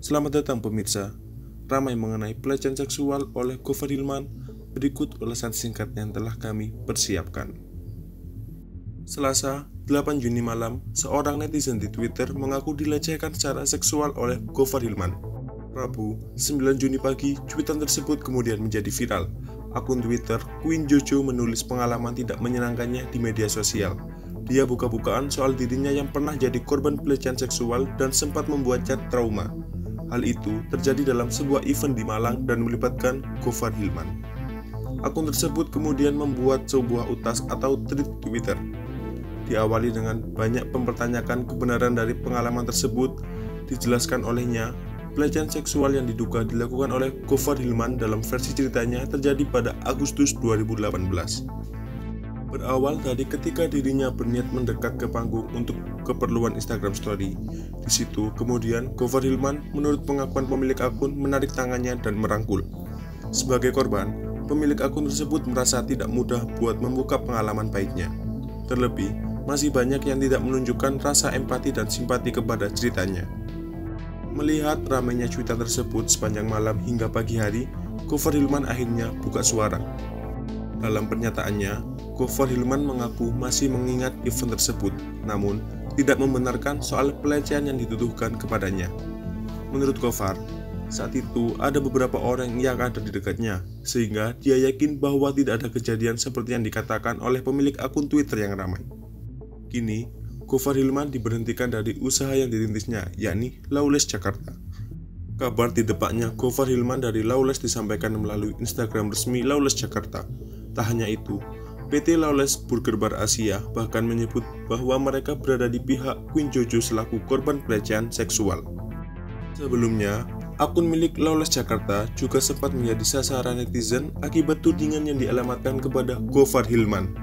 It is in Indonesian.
Selamat datang pemirsa. Ramai mengenai pelecehan seksual oleh Gofar Hilman. Berikut ulasan singkat yang telah kami persiapkan. Selasa, 8 Juni malam, seorang netizen di Twitter mengaku dilecehkan secara seksual oleh Gofar Hilman. Rabu, 9 Juni pagi, cuitan tersebut kemudian menjadi viral. Akun Twitter Queen Jojo menulis pengalaman tidak menyenangkannya di media sosial. Dia buka-bukaan soal dirinya yang pernah jadi korban pelecehan seksual dan sempat membuat chat trauma. Hal itu terjadi dalam sebuah event di Malang dan melibatkan Gofar Hilman. Akun tersebut kemudian membuat sebuah utas atau tweet Twitter. Diawali dengan banyak mempertanyakan kebenaran dari pengalaman tersebut. Dijelaskan olehnya, pelecehan seksual yang diduga dilakukan oleh Gofar Hilman dalam versi ceritanya terjadi pada Agustus 2018. Berawal dari ketika dirinya berniat mendekat ke panggung untuk keperluan Instagram Story. Di situ kemudian Gofar Hilman menurut pengakuan pemilik akun menarik tangannya dan merangkul. Sebagai korban, pemilik akun tersebut merasa tidak mudah buat membuka pengalaman pahitnya. Terlebih, masih banyak yang tidak menunjukkan rasa empati dan simpati kepada ceritanya. Melihat ramainya cuitan tersebut sepanjang malam hingga pagi hari, Gofar Hilman akhirnya buka suara. Dalam pernyataannya, Gofar Hilman mengaku masih mengingat event tersebut, namun tidak membenarkan soal pelecehan yang dituduhkan kepadanya. Menurut Gofar, saat itu ada beberapa orang yang ada di dekatnya, sehingga dia yakin bahwa tidak ada kejadian seperti yang dikatakan oleh pemilik akun Twitter yang ramai. Kini, Gofar Hilman diberhentikan dari usaha yang dirintisnya, yakni Lawless Jakarta. Kabar didepaknya Gofar Hilman dari Lawless disampaikan melalui Instagram resmi Lawless Jakarta. Tak hanya itu, PT Lawless Burger Bar Asia bahkan menyebut bahwa mereka berada di pihak Queen Jojo selaku korban pelecehan seksual. Sebelumnya, akun milik Lawless Jakarta juga sempat menjadi sasaran netizen akibat tudingan yang dialamatkan kepada Gofar Hilman.